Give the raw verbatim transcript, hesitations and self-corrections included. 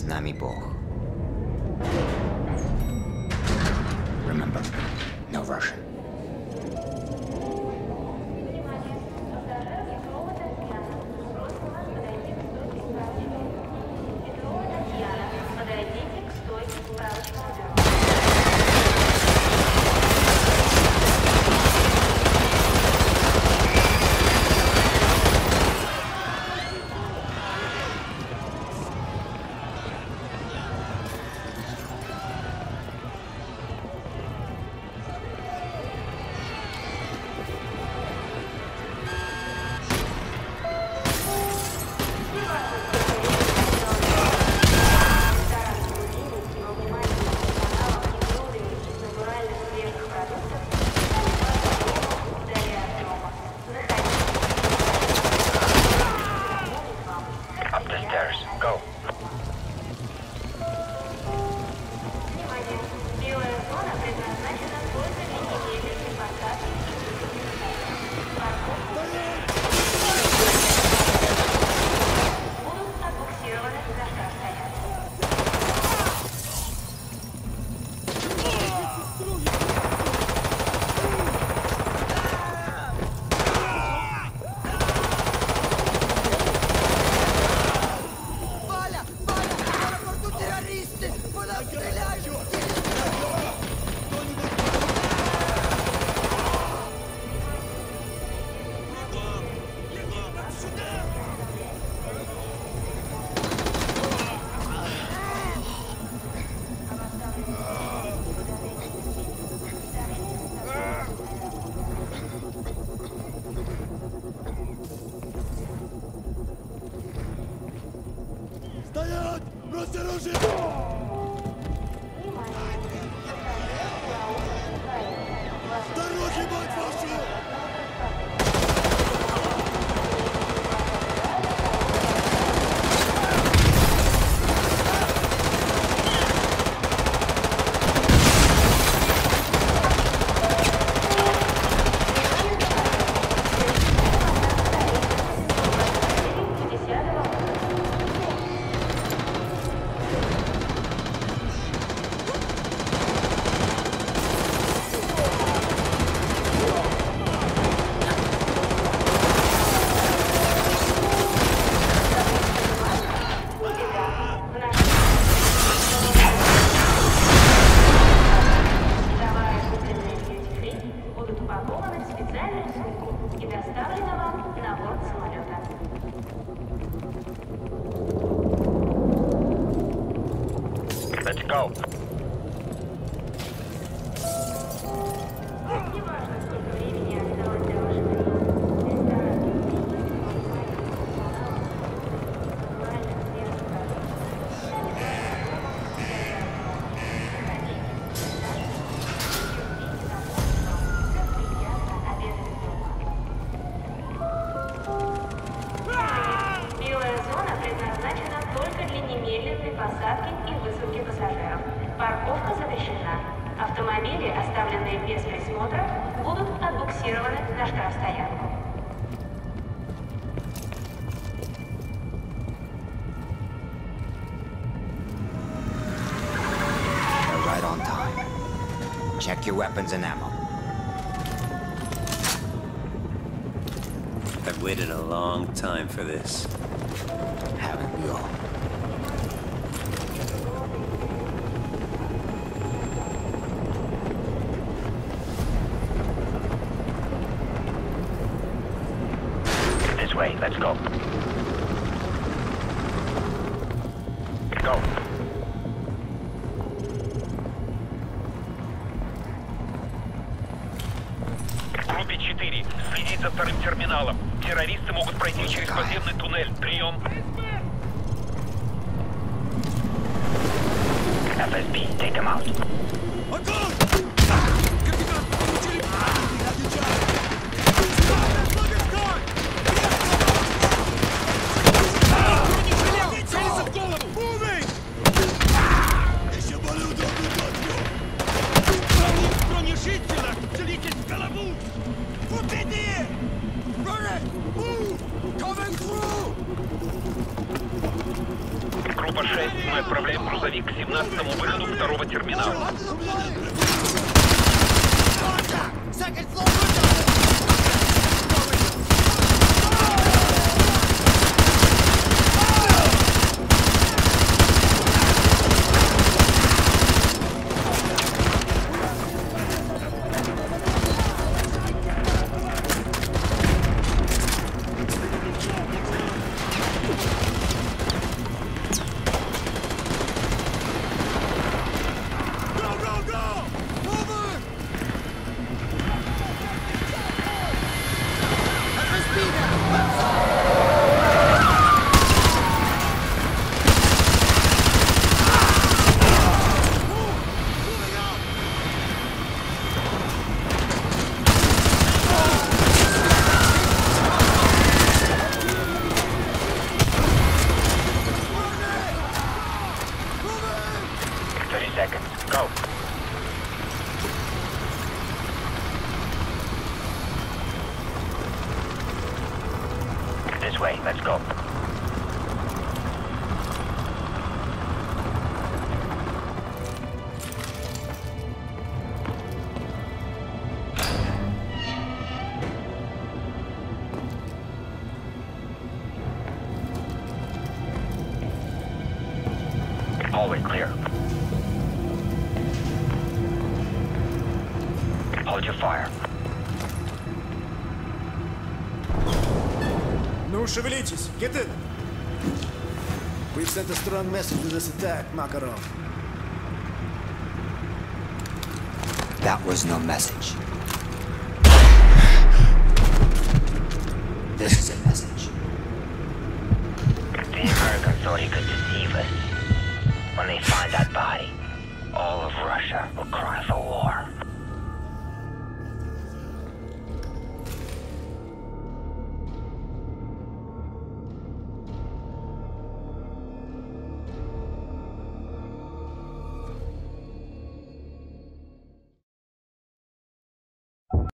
нами Бог. Remember, no Russian. Автомобили, оставленные без присмотра, будут отбуксированы на штрафстоянку. You're right on time. Check your weapons and ammo. I've waited a long time for this. Haven't we all? Way, let's go. Go. Группе четыре. Следить за вторым терминалом. Террористы могут пройти через подземный туннель. Прием. эф эс би, take them out. Огонь! Капитан, получили! Группа шесть, мы отправляем грузовик к семнадцатому выходу второго терминала. Second floor window! thirty seconds. Go. This way. Let's go. Hallway clear. Hold your fire. Ну, шевелитесь. Get in. We've sent a strong message with this attack, Makarov. That was no message. This is a message. The Americans thought he could deceive us. When they find that body, all of Russia will cry for war.